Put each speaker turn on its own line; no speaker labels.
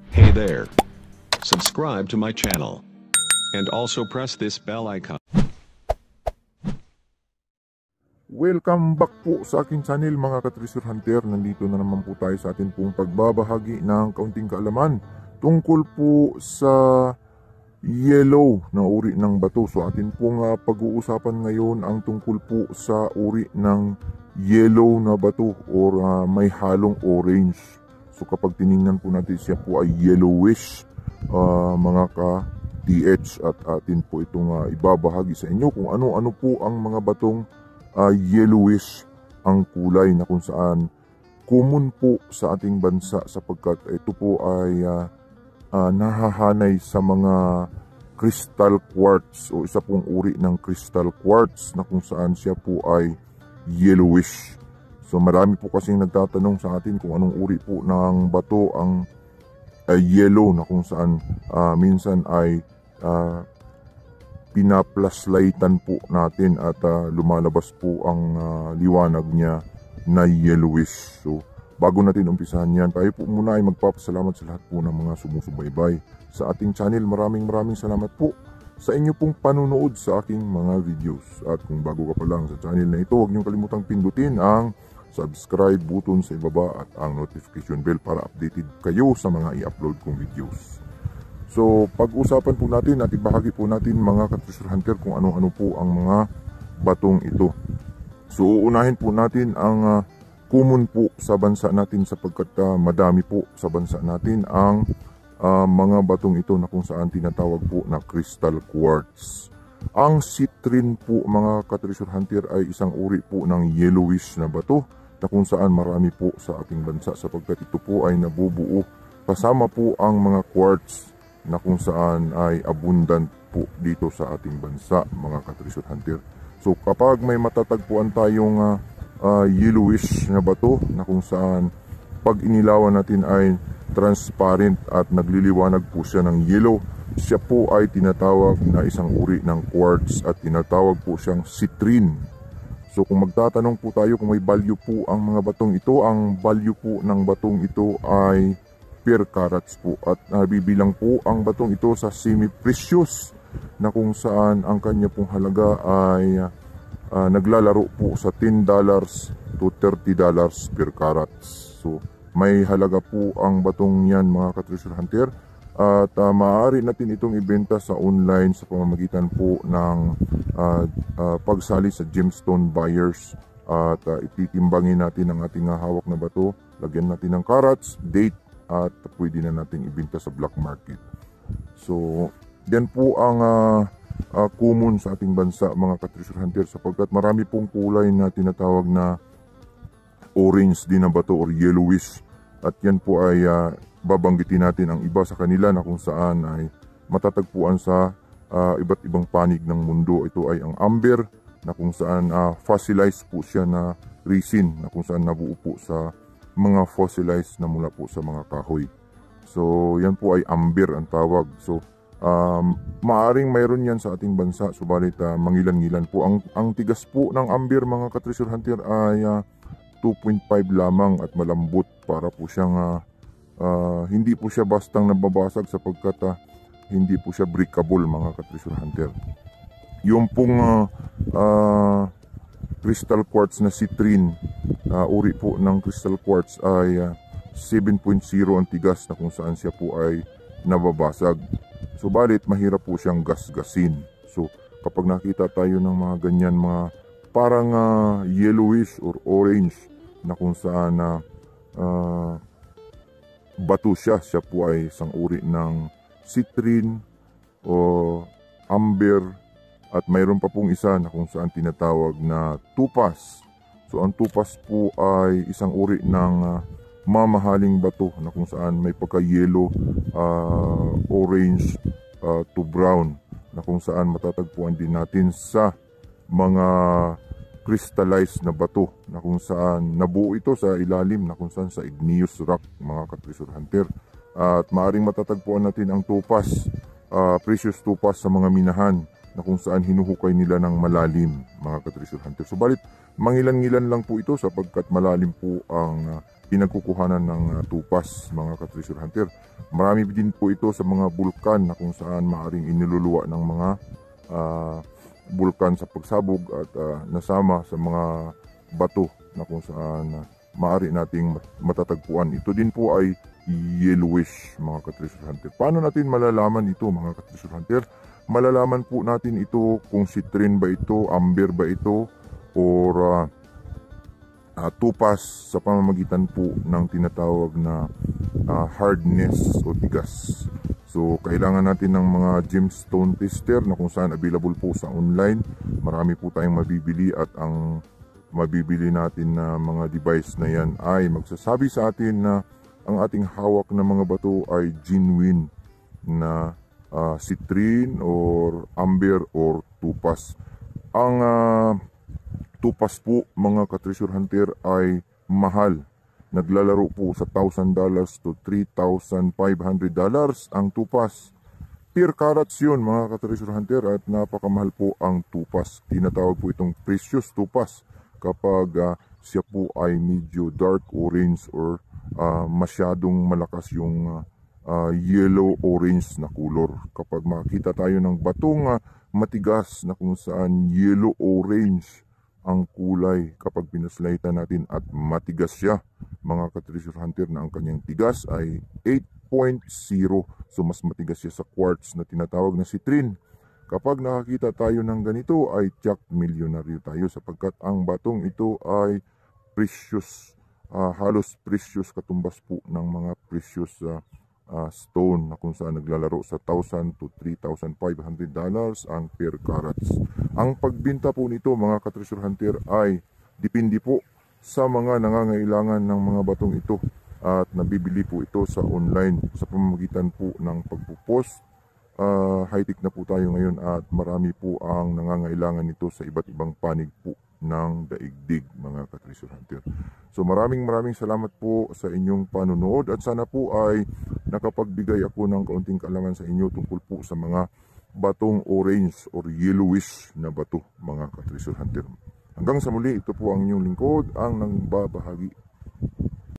Hey there. Subscribe to my channel. And also press this bell icon.
Welcome back po sa aking channel mga ka-treasure hunter. Nandito na naman po tayo sa atin pong pagbabahagi ng kaunting kaalaman tungkol po sa yellow na uri ng bato. So atin pong pag-uusapan ngayon ang tungkol po sa uri ng yellow na bato or may halong orange. So kapag tiningnan po natin, siya po ay yellowish mga ka-TH, at atin po itong ibabahagi sa inyo kung ano-ano po ang mga batong yellowish ang kulay na kung saan common po sa ating bansa sapagkat ito po ay nahahanay sa mga crystal quartz o isa pong uri ng crystal quartz na kung saan siya po ay yellowish. So marami po kasing nagtatanong sa atin kung anong uri po ng bato ang yellow na kung saan minsan ay pinaplaslightan po natin at lumalabas po ang liwanag niya na yellowish. So bago natin umpisahan yan, tayo po muna ay magpapasalamat sa lahat po ng mga sumusubaybay sa ating channel. Maraming salamat po sa inyo pong panunood sa aking mga videos. At kung bago ka pa lang sa channel na ito, huwag niyong kalimutang pindutin ang subscribe button sa ibaba at ang notification bell para updated kayo sa mga i-upload kong videos. So pag-usapan po natin at ibahagi po natin mga ka-treasure hunter kung ano-ano po ang mga batong ito. So uunahin po natin ang common po sa bansa natin sapagkat madami po sa bansa natin ang mga batong ito na kung saan tinatawag po na crystal quartz. Ang citrine po mga ka-treasure hunter ay isang uri po ng yellowish na bato na kung saan marami po sa ating bansa sapagkat ito po ay nabubuo kasama po ang mga quartz na kung saan ay abundant po dito sa ating bansa mga ka-treasure hunter. So kapag may matatagpuan tayong yellowish na bato na kung saan pag inilawan natin ay transparent at nagliliwanag po siya ng yellow, siya po ay tinatawag na isang uri ng quartz at tinatawag po siyang citrine. So kung magtatanong po tayo kung may value po ang mga batong ito, ang value po ng batong ito ay per carats po at bibilang po ang batong ito sa semi-precious na kung saan ang kanya pong halaga ay naglalaro po sa $10 to $30 per carats. So may halaga po ang batong yan mga ka-treasure hunter at maaari natin itong ibenta sa online sa pamamagitan po ng pagsali sa gemstone buyers at ititimbangin natin ang ating hawak na bato, lagyan natin ng carats, date at pwede na natin ibenta sa black market. So yan po ang common sa ating bansa mga ka-treasure hunter sapagkat marami pong kulay na tinatawag na orange din na bato or yellowish, at yan po ay babanggitin natin ang iba sa kanila na kung saan ay matatagpuan sa iba't ibang panig ng mundo. Ito ay ang amber na kung saan fossilized po siya na resin na kung saan nabuo po sa mga fossilized na mula po sa mga kahoy. So yan po ay amber ang tawag. So maaring mayroon yan sa ating bansa, subalit mangilan-ngilan po. Ang tigas po ng amber mga ka-treasure hunter ay 2.5 lamang at malambot para po siyang hindi po siya bastang nababasag sapagkat hindi po siya breakable mga ka-treasure hunter. Yung pong crystal quartz na citrine, uri po ng crystal quartz ay 7.0 ang tigas na kung saan siya po ay nababasag. Subalit mahirap po siyang gasgasin. So kapag nakita tayo ng mga ganyan mga parang yellowish or orange na kung saan bato siya po ay isang uri ng citrine o amber, at mayroon pa pong isa na kung saan tinatawag na topaz. So ang topaz po ay isang uri ng mamahaling bato na kung saan may pagka-yellow, orange to brown na kung saan matatagpuan din natin sa mga crystallized na bato na kung saan nabuo ito sa ilalim na kung saan sa igneous rock mga ka-treasure hunter. At maaring matatagpuan natin ang topaz, precious topaz sa mga minahan na kung saan hinuhukay nila ng malalim mga ka-treasure hunter. Subalit Mangilan-ngilan lang po ito sapagkat malalim po ang pinagkukuhanan ng tupas, mga ka-treasure hunter. Marami din po ito sa mga bulkan na kung saan maaring iniluluwa ng mga bulkan sa pagsabog at nasama sa mga bato na kung saan maaari nating matatagpuan. Ito din po ay yellowish, mga ka-treasure hunter. Paano natin malalaman ito, mga ka-treasure hunter? Malalaman po natin ito kung citrine ba ito, amber ba ito, or tupas sa pamamagitan po ng tinatawag na hardness o tigas. So kailangan natin ng mga gemstone tester na kung saan available po sa online. Marami po tayong mabibili at ang mabibili natin na mga device na yan ay magsasabi sa atin na ang ating hawak na mga bato ay genuine na citrine or amber or tupas. Ang tupas po, mga ka-treasure hunter, ay mahal. Naglalaro po sa $1,000 to $3,500 ang tupas. Per carats yun, mga ka-treasure hunter, at napakamahal po ang tupas. Tinatawag po itong precious tupas kapag siya po ay medyo dark orange or masyadong malakas yung yellow orange na color. Kapag makita tayo ng batong matigas na kung saan yellow orange ang kulay kapag pinaslightan natin at matigas siya, mga ka-treasure hunter, na ang kanyang tigas ay 8.0, so mas matigas siya sa quartz na tinatawag na citrine. Kapag nakakita tayo ng ganito ay tiyak milyonaryo tayo sapagkat ang batong ito ay precious, halos precious, katumbas po ng mga precious stone na kung saan naglalaro sa $1,000 to $3,500 ang per carats. Ang pagbinta po nito, mga ka-treasure hunter, ay depende po sa mga nangangailangan ng mga batong ito at nabibili po ito sa online sa pamamagitan po ng pagpo-post. High-tech na po tayo ngayon at marami po ang nangangailangan nito sa iba't ibang panig po ng daigdig, mga ka-treasure hunter. So maraming salamat po sa inyong panunood at sana po ay nakapagbigay ako ng kaunting kaalaman sa inyo tungkol po sa mga batong orange or yellowish na bato, mga ka-treasure hunter. Hanggang sa muli, ito po ang inyong lingkod, ang nangbabahagi